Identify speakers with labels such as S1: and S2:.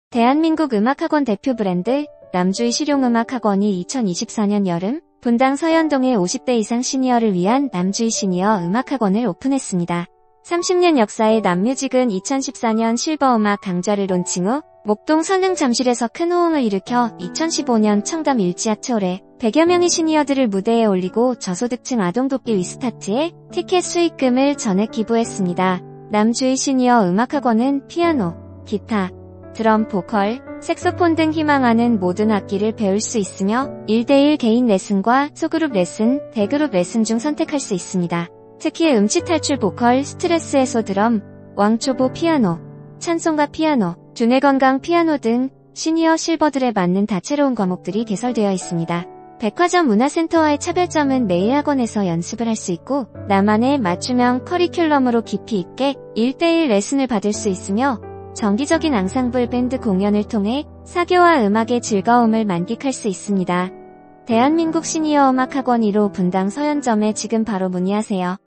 S1: 대한민국 음악학원 대표 브랜드 남주희 실용음악학원이 2024년 여름 분당 서현동의 50대 이상 시니어를 위한 남주희 시니어 음악학원을 오픈했습니다. 30년 역사의 남뮤직은 2014년 실버음악 강좌를 론칭 후 목동 선흥 잠실에서 큰 호응을 일으켜 2015년 청담 일지아트홀에 100여 명의 시니어들을 무대에 올리고 저소득층 아동 돕기 위스타트에 티켓 수익금을 전액 기부했습니다. 남주희 시니어 음악학원은 피아노, 기타, 드럼, 보컬, 색소폰 등 희망하는 모든 악기를 배울 수 있으며 1대1 개인 레슨과 소그룹 레슨, 대그룹 레슨 중 선택할 수 있습니다. 특히 음치 탈출 보컬, 스트레스 해소 드럼, 왕초보 피아노, 찬송가 피아노, 두뇌 건강 피아노 등 시니어 실버들에 맞는 다채로운 과목들이 개설되어 있습니다. 백화점 문화센터와의 차별점은 매일 학원에서 연습을 할 수 있고 나만의 맞춤형 커리큘럼으로 깊이 있게 1대1 레슨을 받을 수 있으며 정기적인 앙상블 밴드 공연을 통해 사교와 음악의 즐거움을 만끽할 수 있습니다. 대한민국 시니어 음악학원 1호 분당 서현점에 지금 바로 문의하세요.